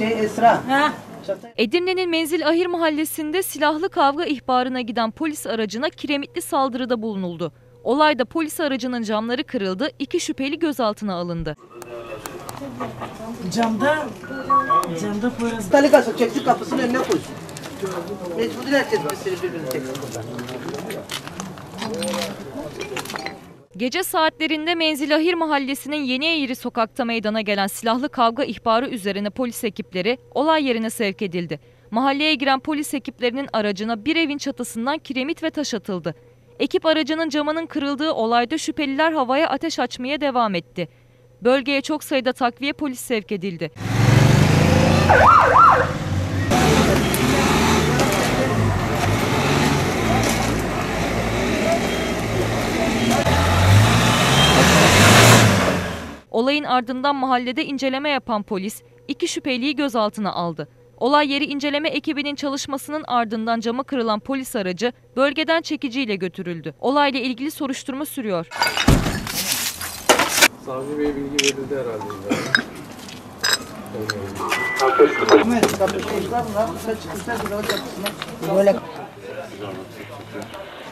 Esra. Edirne'nin Menzil Ahir Mahallesi'nde silahlı kavga ihbarına giden polis aracına kiremitli saldırıda bulunuldu. Olayda polis aracının camları kırıldı, 2 şüpheli gözaltına alındı. Camda poyraz. Talikası çekti kapısının önüne koysun. Mecburi herkes birbirini çeksin. Gece saatlerinde Menzil Ahir Mahallesi'nin Yeni Eğri sokakta meydana gelen silahlı kavga ihbarı üzerine polis ekipleri olay yerine sevk edildi. Mahalleye giren polis ekiplerinin aracına bir evin çatısından kiremit ve taş atıldı. Ekip aracının camının kırıldığı olayda şüpheliler havaya ateş açmaya devam etti. Bölgeye çok sayıda takviye polis sevk edildi. Olayın ardından mahallede inceleme yapan polis 2 şüpheliyi gözaltına aldı. Olay yeri inceleme ekibinin çalışmasının ardından cama kırılan polis aracı bölgeden çekiciyle götürüldü. Olayla ilgili soruşturma sürüyor. Savcı Bey'e bilgi verildi herhalde. Böyle